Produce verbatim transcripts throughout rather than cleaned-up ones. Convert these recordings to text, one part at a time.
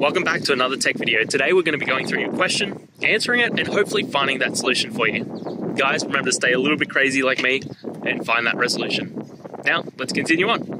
welcome back to another tech video. Today we're going to be going through your question, answering it, and hopefully finding that solution for you. Guys, remember to stay a little bit crazy like me and find that resolution. Now, let's continue on.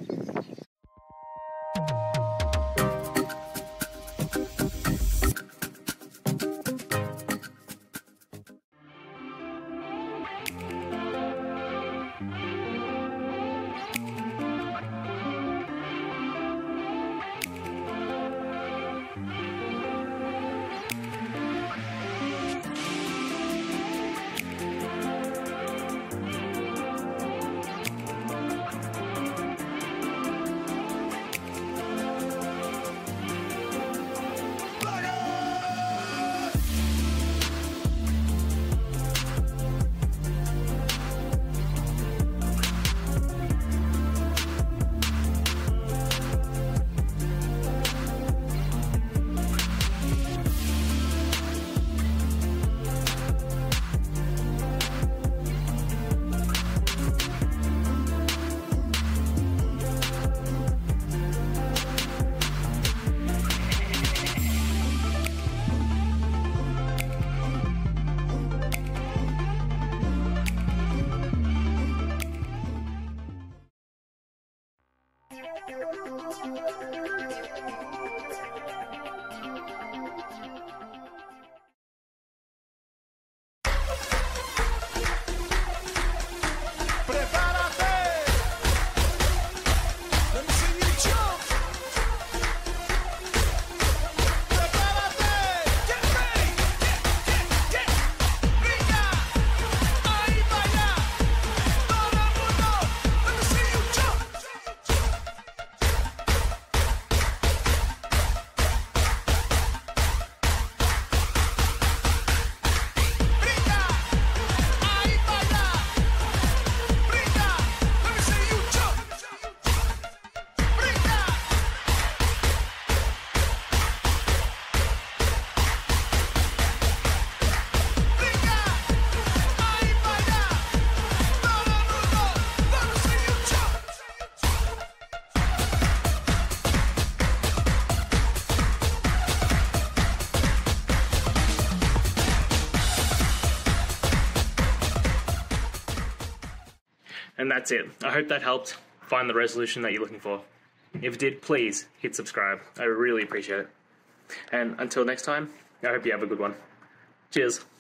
And that's it. I hope that helped find the resolution that you're looking for. If it did, please hit subscribe. I really appreciate it. And until next time, I hope you have a good one. Cheers.